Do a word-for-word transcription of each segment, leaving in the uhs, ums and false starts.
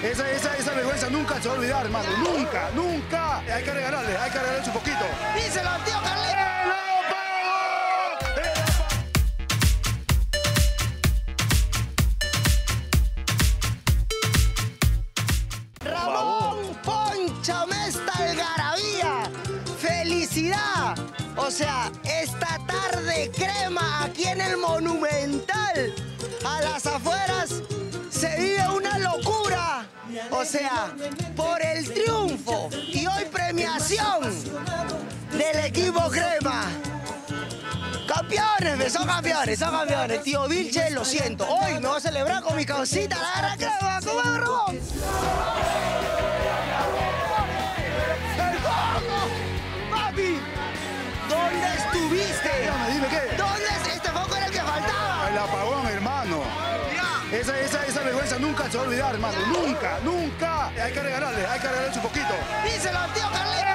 Esa, esa, esa vergüenza nunca se va a olvidar, hermano. Nunca, nunca. Hay que regalarle, hay que regalarle un poquito. ¡Díselo, tío Carlitos! ¡Ramón, pónchame esta algarabía! ¡Felicidad! O sea, esta tarde crema aquí en el Monumental, a las afueras, se vive una locura. O sea, por el triunfo y hoy premiación del equipo crema. Campeones, son campeones, son campeones. Tío Vilche, lo siento. Hoy me voy a celebrar con mi causita, la garra crema. ¿Cómo es, Ramón? ¡El foco! ¡Papi! ¿Dónde estuviste? Dígame, dime qué. ¿Dónde es? Este foco era el que faltaba. El apagón, hermano. Esa, esa, esa vergüenza nunca se va a olvidar, hermano. Nunca, nunca. Hay que regalarle, hay que regalarle un poquito. ¡Díselo, tío Carlitos!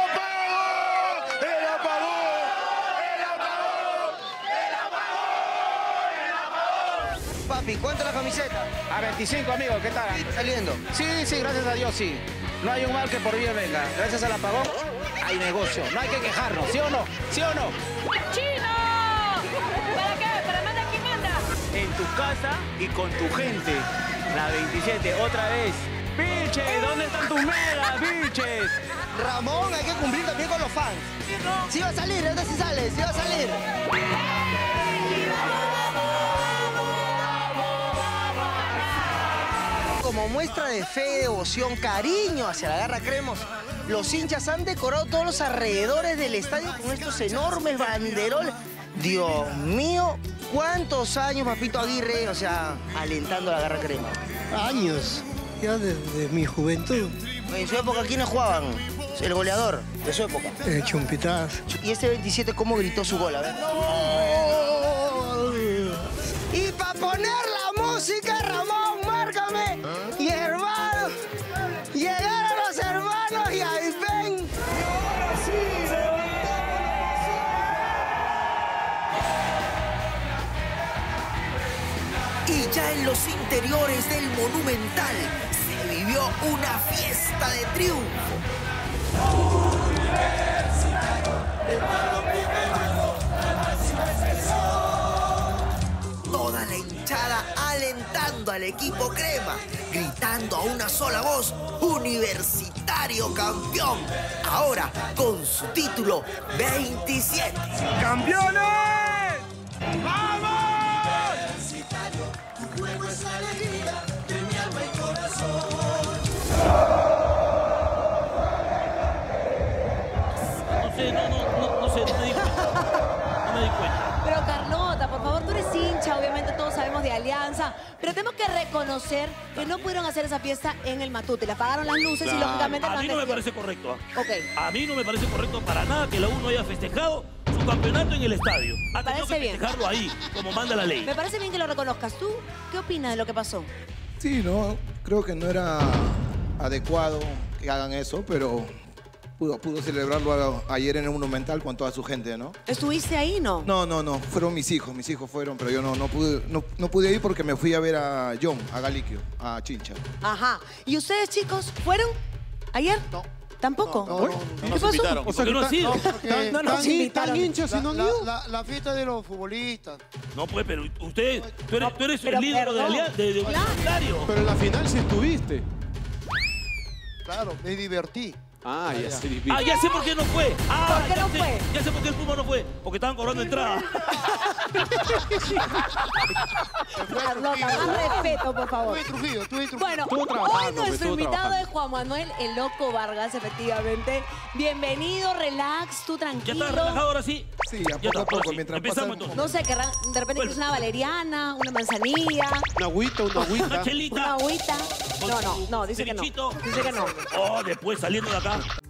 ¡El apagón! ¡El apagón! ¡El apagón! ¡El apagón! Papi, ¿cuánto la camiseta? A veinticinco, amigo, ¿qué tal? Saliendo. Sí, sí, gracias a Dios, sí. No hay un mal que por bien venga. Gracias al apagón hay negocio. No hay que quejarnos, ¿sí o no? ¿Sí o no? ¡Chino! ¿Para qué? ¿Para manda quién manda? En tu casa y con tu gente. La veintisiete, otra vez. ¡Vilche! ¿Dónde están tus megas, Vilches? Ramón, hay que cumplir también con los fans. Sí va a salir, ¿dónde sí sale? Sí va a salir. Como muestra de fe, devoción, cariño hacia la garra cremos, los hinchas han decorado todos los alrededores del estadio con estos enormes banderoles. Dios mío, ¿cuántos años, Papito Aguirre, o sea, alentando a la garra crema? Años, ya desde mi juventud. En su época, ¿quiénes jugaban? El goleador de su época. Eh, Chumpitas. Y este veintisiete, ¿cómo gritó su gol? A ver. Y para poner la música, Ramón, márcame. Y hermano, llegaron los hermanos y ahí ven. Y ya en los interiores del Monumental se vivió una fiesta de triunfo. Toda la hinchada alentando al equipo crema, gritando a una sola voz, Universitario campeón, ahora con su título veintisiete. ¡Campeones! ¡Vamos! No sé, no, no, no, no sé, no me di cuenta. No me di cuenta. Pero Carlota, por favor, tú eres hincha, obviamente todos sabemos de Alianza, pero tenemos que reconocer que no pudieron hacer esa fiesta en el Matute. Le apagaron las luces y lógicamente... A mí no me han parece correcto. ¿ah? Ok. A mí no me parece correcto para nada que la U no haya festejado su campeonato en el estadio. Ha tenido parece que bien. festejarlo ahí, como manda la ley. Me parece bien que lo reconozcas. ¿Tú qué opinas de lo que pasó? Sí, no, creo que no era adecuado que hagan eso, pero pudo, pudo celebrarlo a- ayer en el Monumental con toda su gente, ¿no? ¿Estuviste ahí, no? No, no, no, fueron mis hijos, mis hijos fueron, pero yo no, no, pude, no, no pude ir porque me fui a ver a John, a Galiquio, a Chincha. Ajá. ¿Y ustedes, chicos, fueron ayer? No. ¿Tampoco? No, no, no, ¿Qué pasó? ¿Por qué no has ido? Porque No nos tan, hin- invitaron. tan hinchas y La, no han la- ido. la- la fiesta de los futbolistas. No, pues, pero usted, tú eres, tú eres pero el líder de, perdón. Alia- de, de Claro. Universitario. Pero en la final sí estuviste. Claro, me divertí. Ah, ya se Ah, ya sé por qué no fue. Ah, ¿Por qué ya no sé, fue? Ya sé por qué el Puma no fue. Porque estaban cobrando entrada. Carlota, más respeto, por favor. Estuve en Trujillo, estuve en Trujillo. Bueno, Estuvo hoy trabajando, nuestro estuvo invitado trabajando. es Juan Manuel El Loco Vargas, efectivamente. Bienvenido, relax, tú ¿Ya tranquilo. estás relajado ahora sí? Sí, a Ya poco está, a poco, ahora sí. mientras Empezamos pasan- entonces. No sé, que ra- de repente Bueno. quieres una valeriana, una manzanilla, Una agüita, una Una agüita. chelita. una agüita. Con No, no, su no, dice que no. cevichito. Dice que no. Oh, después saliendo de acá.